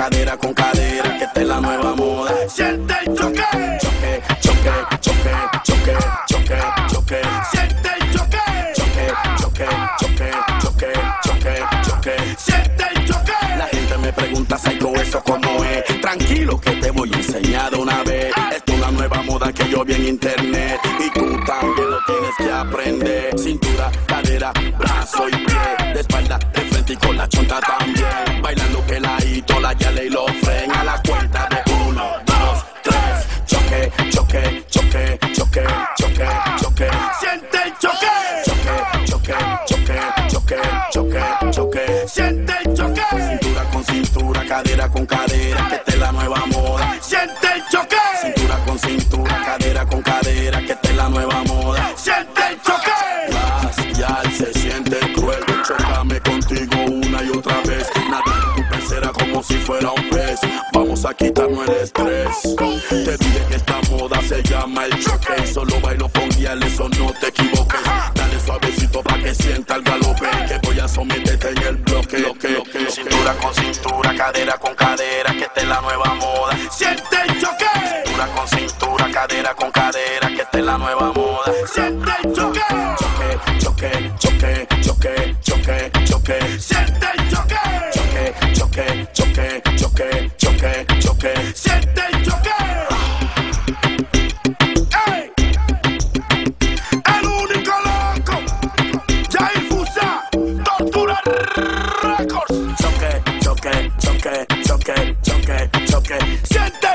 cadera con cadera, que esta es la nueva moda. Siente el choque. Choque, choque, choque, choque, choque, choque. Siente el choque. Choque, choque, choque, choque, choque, choque. Siente el choque. La gente me pregunta, Psycho, ¿eso cómo es? Tranquilo que te voy a enseñar de una vez. Esto es una nueva moda que yo vi en internet y tú también lo tienes que aprender. Cintura, cadera, brazo y pie, de espalda, de frente y con la chonta también. Bailando peladito, la yale y lo fren a la cuenta de 1, 2, 3. Choque, choque, choque, choque, choque, choque. Siente el choque. Choque, choque, choque, choque, choque, choque. Siente el choque. Cintura con cintura, cadera con cadera, que esta es la nueva moda. Siente el choque. Cintura con cintura, cadera con cadera, que esta es la nueva moda. Siente el choque. Ya se siente cruel, chócame contigo una y otra vez. Nadie en tu pecera como si fuera un pez. Vamos a quitarnos el estrés. Te dije que esta moda se llama el choque y solo bailo con guial, eso no te equivoques. Dale suavecito pa' que sienta el galope, que voy a someterte en el bloque. Cintura con cintura, cadera con cadera, que esta es la nueva moda. Siente el choque. Cintura con cintura, cadera con cadera, que esta es la nueva moda. Siente el choque. Choque, choque, choque, choque, choque. Siente el choque. Choque, choque, choque, choque, choque, choque. Siente el choque. ¡Ey! El único loco. Jair Fusa. Tortura Records. Choque, choque, choque, choque, choque, choque. Siente